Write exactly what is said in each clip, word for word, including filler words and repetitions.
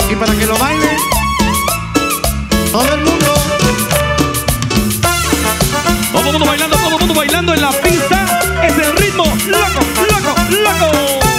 Y para que lo baile todo el mundo. Todo el mundo bailando, todo el mundo bailando en la pista. Es el ritmo loco, loco, loco.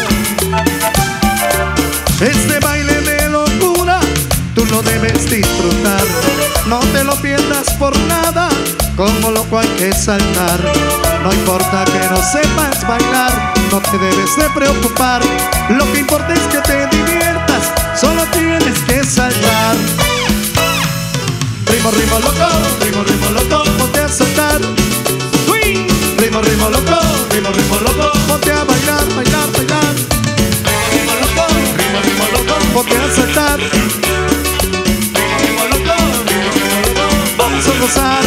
Este baile de locura tú lo debes disfrutar. No te lo pierdas por nada. Como loco hay que saltar. No importa que no sepas bailar, no te debes de preocupar. Lo que importa es que te diviertas, solo tienes que saltar. Ritmo, ritmo loco, ritmo, ritmo loco, ponte a saltar. Swing. Ritmo, ritmo loco, ritmo, ritmo loco, ponte a bailar, bailar, bailar. Ritmo loco, ritmo, ritmo loco, ponte a saltar. Ritmo loco, ritmo, ritmo loco, vamos a gozar.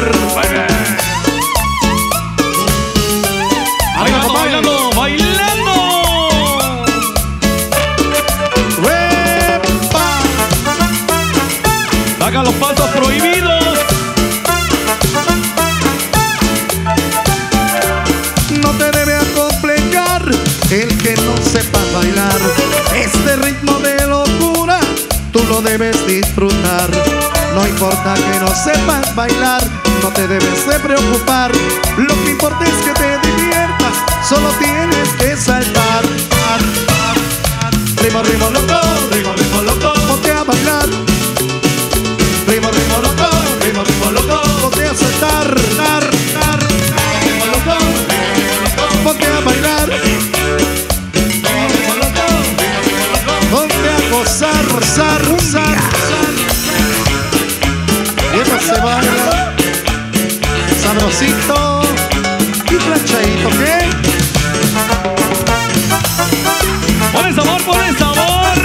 Bailando, bailando, bailando. ¡Wepa! Saca los pasos prohibidos. No te debe acomplejar el que no sepa bailar. Este ritmo de locura tú lo debes disfrutar. No importa que no sepas bailar, no te debes de preocupar. Lo que importa es que te diviertas, solo tienes que saltar. Ritmo, ritmo loco, ritmo, ritmo loco, ponte a bailar. Ritmo, ritmo loco, ritmo, ritmo loco, ponte a saltar. Ritmo loco, ponte a bailar. Ritmo loco, ponte a gozar, gozar, gozar. Y eso se baila sabrosito y planchadito, ¿qué? Pon el sabor, pon el sabor.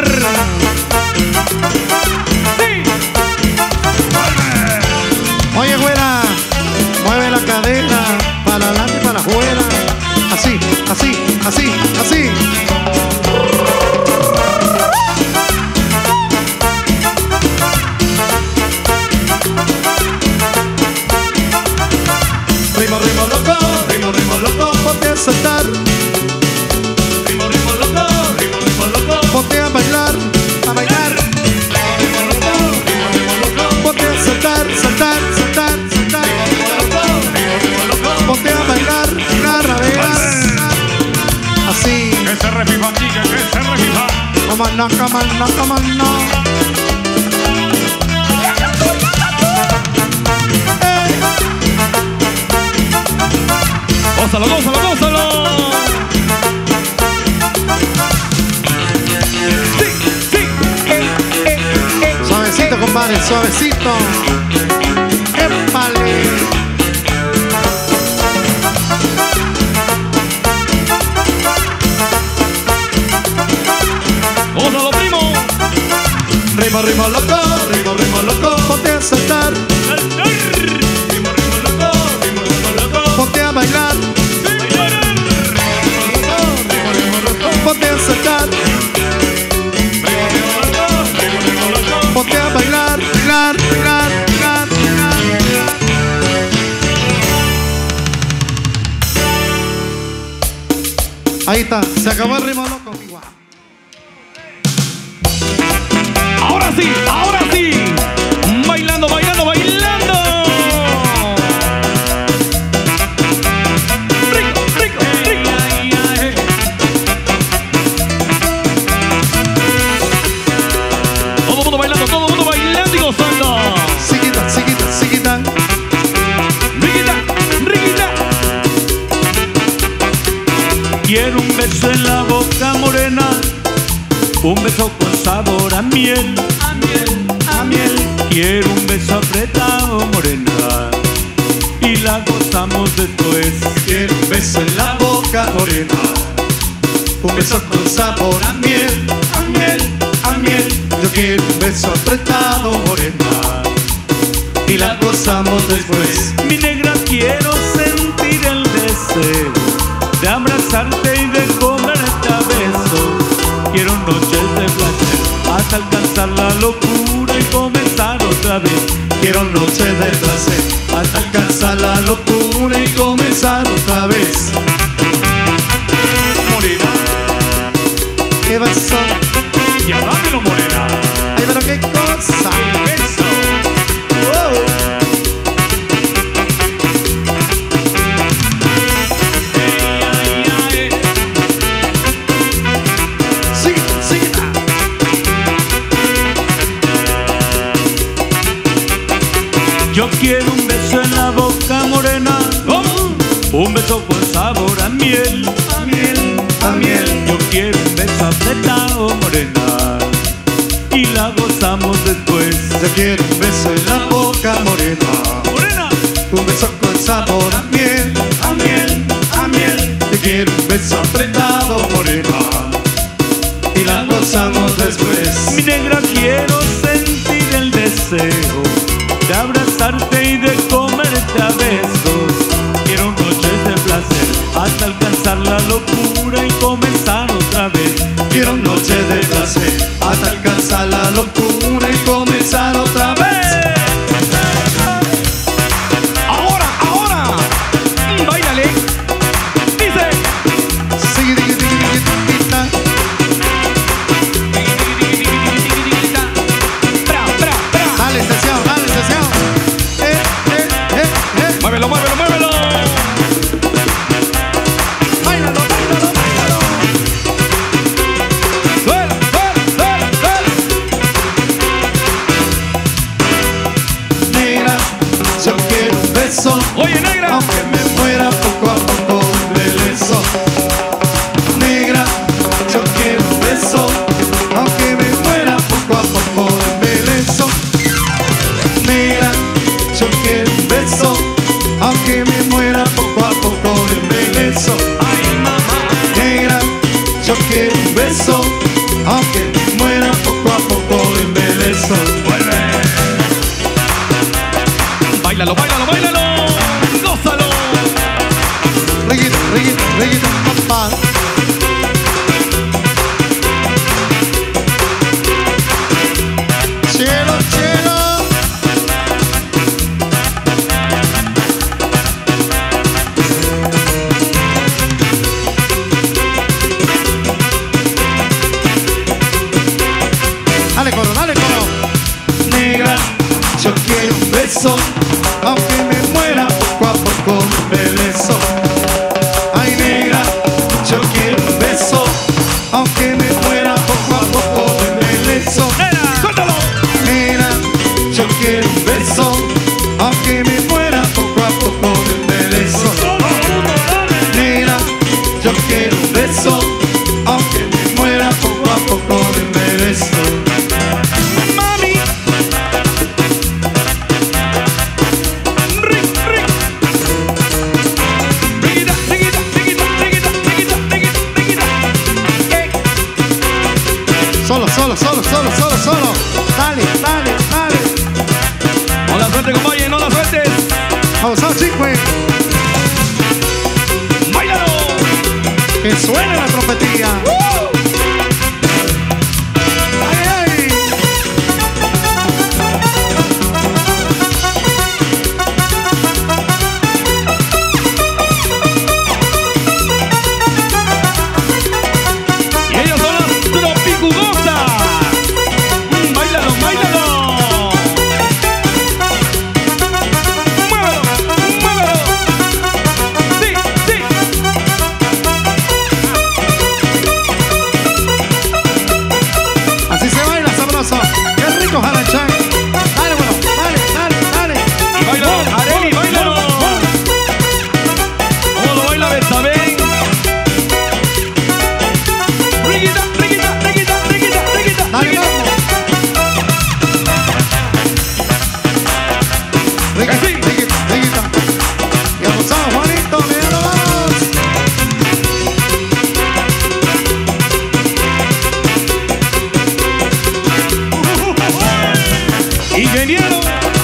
Sí. Oye, güera, mueve la cadera para adelante y para afuera. Así, así, así, así. Ritmo, ritmo loco, ritmo, ritmo loco, ponte a saltar. Ritmo, ritmo loco, ritmo, ritmo loco, ponte a bailar, a bailar. Ritmo loco, ritmo, ritmo loco, ponte a saltar, saltar, saltar, saltar. Ritmo loco, ritmo loco, ponte a bailar, bailar, a ver. Así. Que se reviva, chica, que se reviva. Come on, no, come on, no, come on, no. Gózalo, gózalo, gózalo. Sí, sí, eh, eh, eh. Suavecito, compadre, suavecito. ¡Épale! Gózalo, primo. Ritmo, ritmo loco, ritmo, ritmo loco, ponte a saltar. Ritmo, ritmo loco, ritmo, ritmo loco, ponte a bailar. Ritmo, ritmo loco, ponte a saltar. Ritmo, ritmo loco, ritmo, ritmo loco, ponte a bailar, bailar, bailar, bailar, bailar. Ahí está, se acabó el ritmo loco. Ahora sí, ahora sí. Bailando, bailando, bailando. Rico, rico, rico. Todo el mundo bailando, todo el mundo bailando y gozando. Seguida, seguida, seguida. Riquita, riquita. Quiero un beso en la boca morena, un beso con sabor a miel, A miel, a miel. Quiero un beso apretado, morena, y la gozamos después. Quiero un beso en la boca morena, un beso con sabor a miel, a miel, a miel. Yo quiero un beso apretado morena, y la gozamos después. Mi negra, quiero sentir el deseo de abrazarte y de comerte a besos. Quiero noches de placer hasta alcanzar la locura y comenzar otra vez. Quiero noches de placer hasta alcanzar la locura y comenzar otra vez. Morena, ¿Qué pasó? ya dámelo, morena. beso con sabor a miel, a miel, a miel. Yo quiero un beso apretado, morena, y la gozamos después. Yo quiero un beso en la boca, morena, Morena, un beso con sabor a miel, a miel, a miel. yo quiero un beso apretado, morena, y la gozamos después. Mi negra, quiero sentir el deseo de abrazarte y de comerte a besos. Quiero noches de placer hasta alcanzar la locura y comenzar otra vez. Quiero noche de placer hasta alcanzar la locura y comenzar otra vez. Ahora, ahora. Y báilale. Dice. Sigirigitigirigitigita. Bra, bra, bra. Dale, sesión, dale, sesión. Eh, eh, eh, eh. Muévelo, muévelo, muévelo. Báilalo, báilalo, báilalo. Suela, suela, suela, suela. Negra, yo quiero un beso, Oye, negra. aunque me muera poco a poco de beso. Negra, yo quiero un beso, aunque me muera poco a poco de beso. Negra, yo quiero un beso, aunque me muera poco a poco de beso. Ay, mamá. Negra, yo quiero un beso, aunque me muera poco a poco de beso. Báilalo, báilalo, báilalo. Gózalo. Reggae, reggae, reggae, papá. Cielo, cielo. Dale coro, dale coro. Negra, yo quiero un beso, aunque me muera poco a poco de beso. Ay, negra, yo quiero un beso, aunque me muera poco a poco de beso. Suéltalo. Negra, yo quiero un beso, aunque me muera poco a poco de beso. Negra, yo quiero un beso, aunque me muera poco a poco de beso. Mami. Rick, Rick. Riquita, riquita, riquita, riquita, riquita, riquita, riquita. Eh. Solo, solo, solo, solo, solo, solo. Dale, dale, dale. No la suerte, compadre, no la sueltes. Vamos a chique. Báilalo. Que suene la trompetilla. Ay, ay. Y ellos son las tropicugosas. Mm, Báilalo, báilalo. Muévelo, muévelo. Sí, sí. Así se baila sabroso. Qué rico, Jarachán. Dale, bueno, dale, dale, dale. Y bailalo, Areli, bailalo. ¿Cómo lo baila Betabel? Riquita, riquita, riquita, riquita, riquita, Dale, riquita. vamos. Riquita, Así. riquita, riquita. Y abusado, Juanito, míralo, vamos. Ingeniero.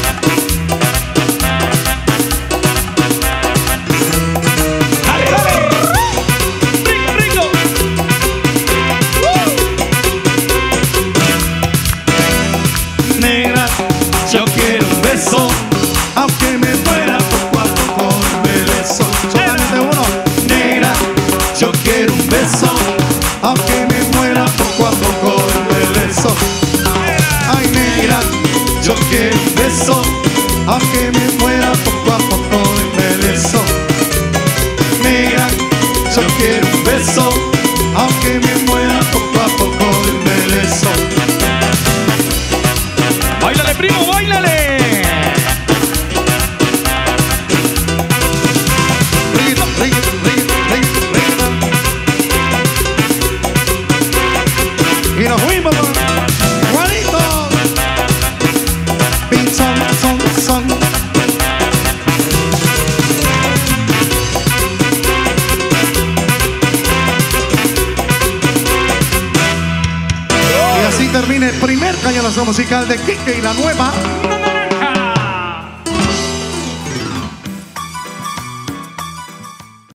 Dale, dale. Rico, rico. Negra, yo quiero un beso, aunque me muera poco a poco de beso. Solamente uno. Negra, yo quiero un beso, aunque me muera poco a poco de beso. Ay, negra, yo quiero un beso, aunque me muera poco a poco de beso. Negra, yo quiero un beso, aunque me muera poco a poco de beso. Báilale, primo, báilale. Riquito, riquito. corazón musical de Quique y la Nueva.